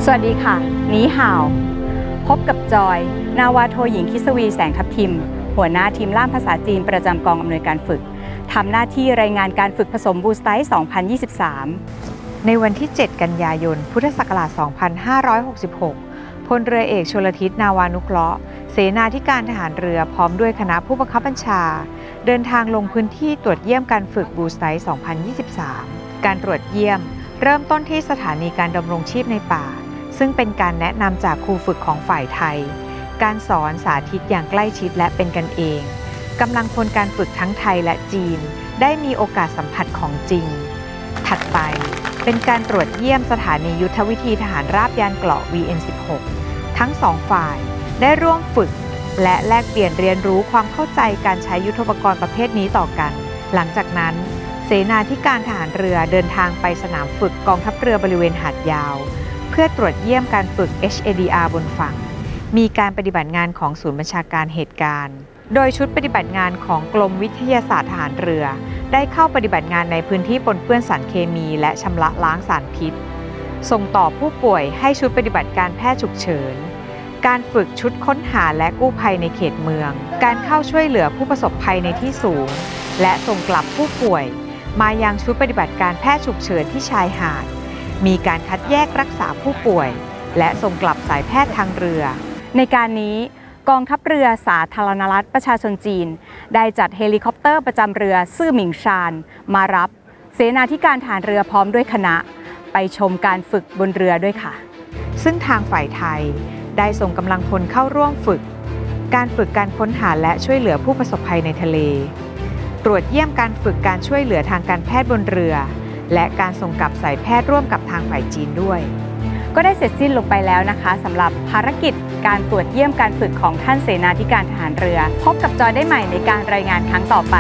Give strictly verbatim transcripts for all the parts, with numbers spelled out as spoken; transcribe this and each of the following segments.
สวัสดีค่ะนีห่าวพบกับจอยนาวาโทหญิงคิสวีแสงทับทิมหัวหน้าทีมล่ามภาษาจีนประจำกองอำนวยการฝึกทำหน้าที่รายงานการฝึกผสมบูสไตร์ สองพันยี่สิบสามในวันที่ เจ็ด กันยายน พุทธศักราช สองพันห้าร้อยหกสิบหก พลเรือเอกชลทิศ นาวานุเคราะห์ เสนาธิการทหารเรือพร้อมด้วยคณะผู้บังคับบัญชาเดินทางลงพื้นที่ตรวจเยี่ยมการฝึกบูสไตร์ สองพันยี่สิบสาม การตรวจเยี่ยมเริ่มต้นที่สถานีการดำรงชีพในป่าซึ่งเป็นการแนะนำจากครูฝึกของฝ่ายไทยการสอนสาธิตอย่างใกล้ชิดและเป็นกันเองกำลังพลการฝึกทั้งไทยและจีนได้มีโอกาสสัมผัสของจริงถัดไปเป็นการตรวจเยี่ยมสถานียุทธวิธีทหารราบยานเกราะ วี เอ็น สิบหก ทั้งสองฝ่ายได้ร่วมฝึกและแลกเปลี่ยนเรียนรู้ความเข้าใจการใช้ยุทโธปกรณ์ประเภทนี้ต่อกันหลังจากนั้นเสนาธิการทหารเรือเดินทางไปสนามฝึกกองทัพเรือบริเวณหาดยาวเพื่อตรวจเยี่ยมการฝึก เอช เอ ดี อาร์ บนฝั่งมีการปฏิบัติงานของศูนย์บัญชาการเหตุการณ์โดยชุดปฏิบัติงานของกรมวิทยาศาสตร์ทหารเรือได้เข้าปฏิบัติงานในพื้นที่ปนเปื้อนสารเคมีและชำระล้างสารพิษส่งต่อผู้ป่วยให้ชุดปฏิบัติการแพทย์ฉุกเฉินการฝึกชุดค้นหาและกู้ภัยในเขตเมืองการเข้าช่วยเหลือผู้ประสบภัยในที่สูงและส่งกลับผู้ป่วยมายังชุดปฏิบัติการแพทย์ฉุกเฉินที่ชายหาดมีการคัดแยกรักษาผู้ป่วยและส่งกลับสายแพทย์ทางเรือในการนี้กองทัพเรือสาธารณรัฐประชาชนจีนได้จัดเฮลิคอปเตอร์ประจำเรือซื่อหมิงชานมารับเสนาธิการทหารเรือพร้อมด้วยคณะไปชมการฝึกบนเรือด้วยค่ะซึ่งทางฝ่ายไทยได้ส่งกำลังพลเข้าร่วมฝึกการฝึกการค้นหาและช่วยเหลือผู้ประสบภัยในทะเลตรวจเยี่ยมการฝึกการช่วยเหลือทางการแพทย์บนเรือและการส่งกลับสายแพทย์ร่วมกับทางฝ่ายจีนด้วยก็ได้เสร็จสิ้นลงไปแล้วนะคะสำหรับภารกิจการตรวจเยี่ยมการฝึกของท่านเสนาธิการทหารเรือพบกับจอยได้ใหม่ในการรายงานครั้งต่อไป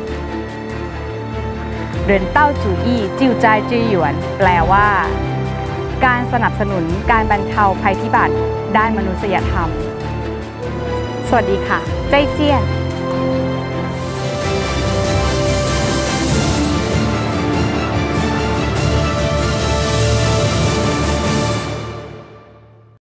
เรินเต้าจูอี้จิวใจายจือหยวนแปลว่าการสนับสนุนการบรรเทาภัยพิบัติด้านมนุษยธรรมสวัสดีค่ะใจเจี้ยน